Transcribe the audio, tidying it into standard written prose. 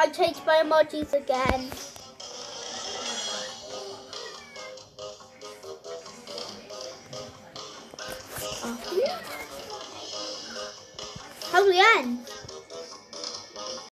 I changed my emojis again. How do we end?